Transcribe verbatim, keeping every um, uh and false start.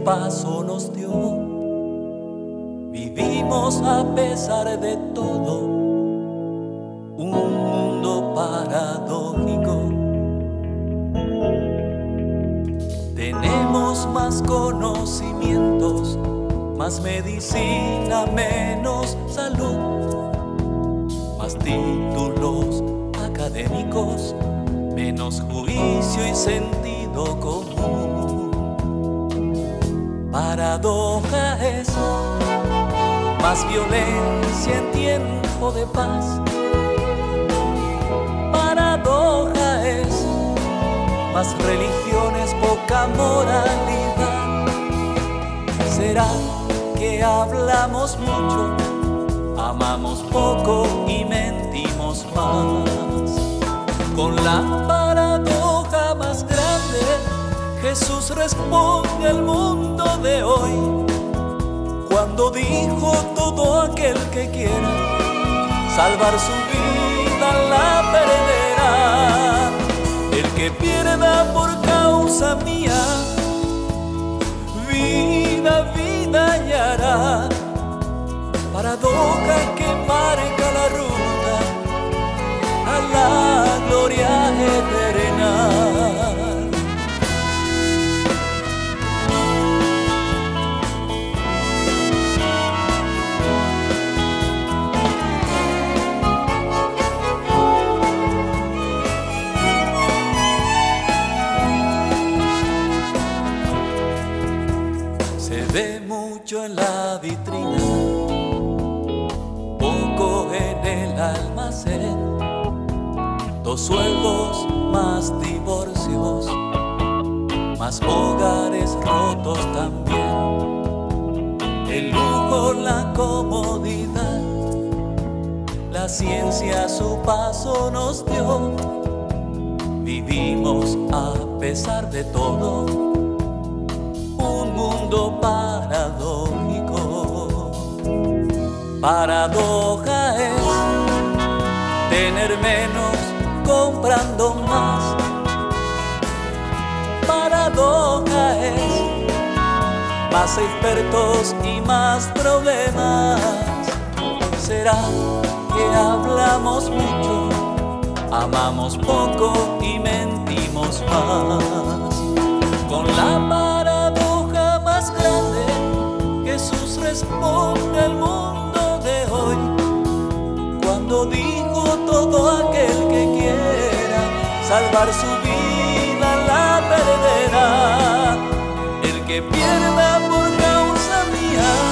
paso nos dio. Vivimos a pesar de todo un mundo paradójico. Tenemos más conocimientos, más medicina, menos salud, más títulos académicos, menos juicio y sentido común. Paradoja es más violencia en tiempo de paz. Paradoja es más religiones, poca moralidad. ¿Será que hablamos mucho, amamos poco y mentimos más? Con la paradoja más grande, Jesús responde al mundo de hoy, cuando dijo: todo aquel que quiera salvar su vida la perderá. El que pierda por causa mía, vida, vida hallará. Paradoja que marca la ruta a la gloria eterna. Se ve mucho en la vitrina, poco en el almacén. Dos sueldos, más divorcios, más hogares rotos también. El lujo, la comodidad, la ciencia a su paso nos dio. Vivimos a pesar de todo un mundo paradójico. Paradoja es tener menos comprando más. Paradoja es más expertos y más problemas. ¿Será que hablamos mucho, amamos poco y mentimos más? Con la paradoja más grande, Jesús responde al mundo de hoy, cuando dijo: todo aquel que quiera salvar su vida la perderá. El que pierda por causa mía,